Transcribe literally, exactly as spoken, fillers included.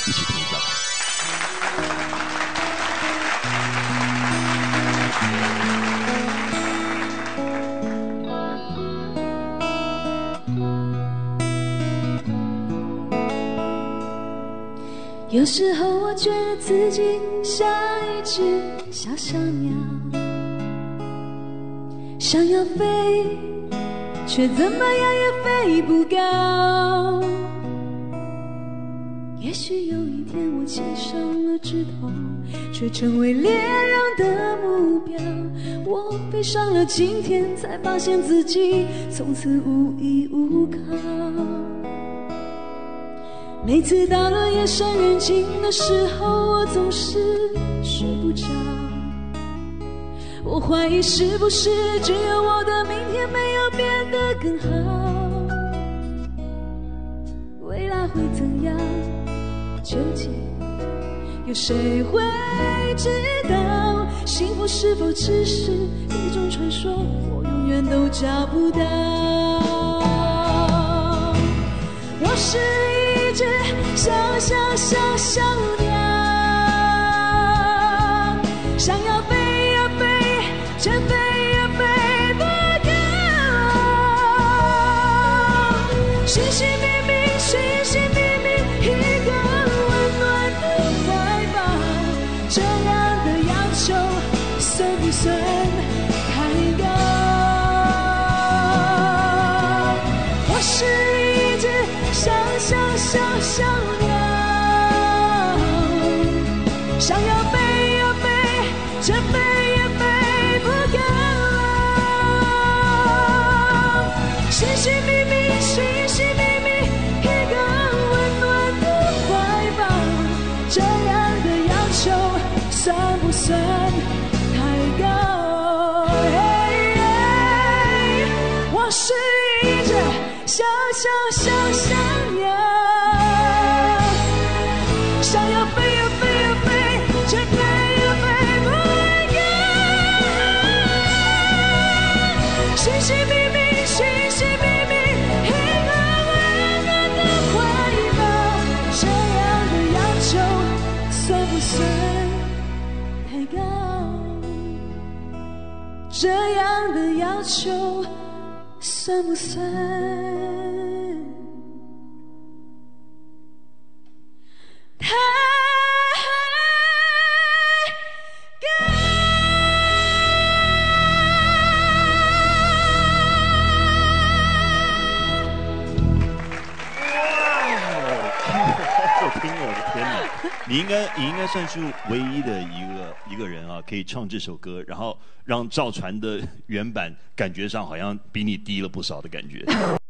一起听一下吧。 有时候我觉得自己像一只小小鸟，想要飞，却怎么样也飞不高。也许有一天我牵上了枝头，却成为猎人的目标。我飞上了青天，才发现自己从此无依无靠。每次到了夜深人静的时候，我总是睡不着。我怀疑是不是只有我的明天没有变得更好，未来会怎样，究竟有谁会知道？幸福是否只是一种传说，我永远都找不到。我是一只小小小小鸟，想要飞呀飞，却飞呀飞不高。寻寻觅觅，寻寻觅觅一个温暖的怀抱，这样的要求算不算太高？我是一只小小小小鸟，想要飞呀飞，却飞也飞不高。寻寻觅觅，寻寻觅觅一个温暖的怀抱，这样的要求算不算太高？我是一只小小小小鸟，想要飞呀飞呀飞，却飞呀飞不高。寻寻觅觅，寻寻觅觅一个温暖的怀抱，这样的要求算不算太高？这样的要求算不算太高？ 好听哦，我的天哪！你应该，你应该算是唯一的一个一个人啊，可以唱这首歌，然后让赵传的原版感觉上好像比你低了不少的感觉。